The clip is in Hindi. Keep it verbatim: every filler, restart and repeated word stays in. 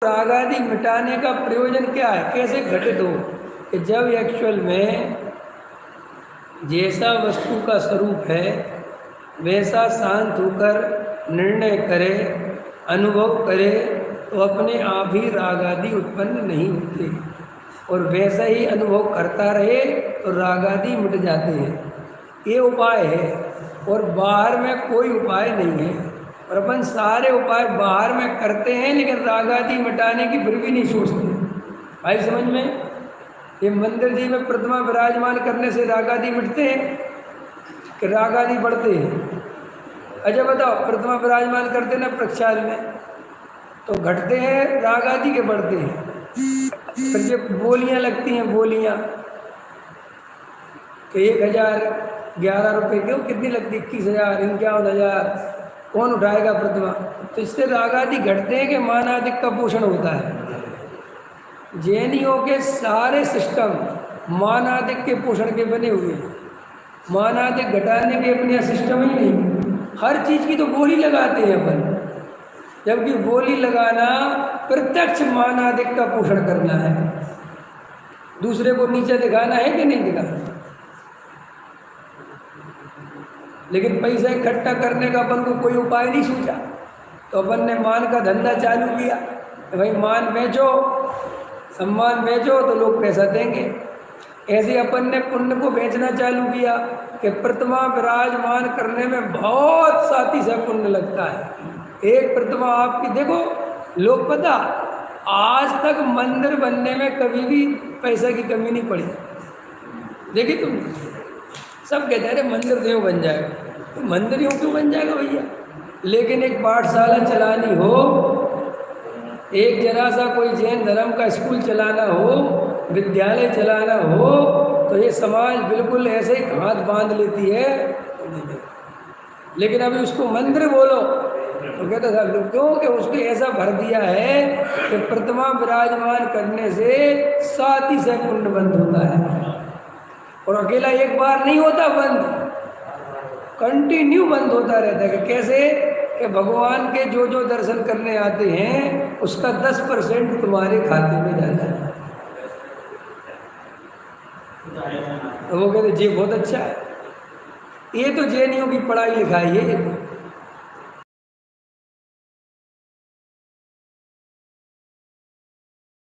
राग आदि मिटाने का प्रयोजन क्या है, कैसे घटित हो कि जब एक्चुअल में जैसा वस्तु का स्वरूप है वैसा शांत होकर निर्णय करे, अनुभव करे, तो अपने आप ही राग आदि उत्पन्न नहीं होते, और वैसा ही अनुभव करता रहे तो राग आदि मिट जाते हैं। ये उपाय है, और बाहर में कोई उपाय नहीं है। और अपन सारे उपाय बाहर में करते हैं, लेकिन राग आदि मिटाने की फिर भी नहीं सोचते। भाई समझ में? ये मंदिर जी में प्रतिमा विराजमान करने से राग आदि मिटते हैं कि राग आदि बढ़ते हैं? अच्छा बताओ, प्रतिमा विराजमान करते ना प्रक्षाल में, तो घटते हैं राग आदि के बढ़ते हैं? फिर जब बोलियाँ लगती हैं, बोलियाँ कि एक हज़ार ग्यारह रुपये क्यों कितनी लगती, इक्कीस हज़ार इक्यावन हज़ार कौन उठाएगा प्रतिमा? तो इससे राग आदि घटते हैं कि मान आदि का पोषण होता है। जैनियों के सारे सिस्टम मान आदि के पोषण के बने हुए हैं। मान आदि घटाने के अपने सिस्टम ही नहीं है। हर चीज़ की तो बोली लगाते हैं अपन, जबकि बोली लगाना प्रत्यक्ष मान आदि का पोषण करना है। दूसरे को नीचे दिखाना है कि नहीं दिखाना? लेकिन पैसा इकट्ठा करने का अपन को कोई उपाय नहीं सोचा, तो अपन ने मान का धंधा चालू किया कि भाई मान बेचो, सम्मान बेचो तो लोग पैसा देंगे। ऐसे अपन ने पुण्य को बेचना चालू किया कि प्रतिमा विराजमान करने में बहुत साथी से पुण्य लगता है। एक प्रतिमा आपकी देखो, लोग पता आज तक मंदिर बनने में कभी भी पैसा की कमी नहीं पड़ी। देखिए तुमने, सब कहते हैं अरे मंदिर तो यूँ बन जाएगा, तो मंदिर यूँ क्यों बन जाएगा भैया? लेकिन एक पाठशाला चलानी हो, एक जरा सा कोई जैन धर्म का स्कूल चलाना हो, विद्यालय चलाना हो, तो ये समाज बिल्कुल ऐसे ही हाथ बांध लेती है। लेकिन अभी उसको मंदिर बोलो तो कहते सब लोग क्यों, कि उसके ऐसा भर दिया है कि प्रतिमा विराजमान करने से साथ ही से पुण्य बंद होता है। और अकेला एक बार नहीं होता बंद, कंटिन्यू बंद होता रहता है। कि कैसे? कि भगवान के जो जो दर्शन करने आते हैं उसका दस परसेंट तुम्हारे खाते में जाता है। तो वो कहते जी बहुत अच्छा है। ये तो जैनियों की पढ़ाई लिखाई है। ये तो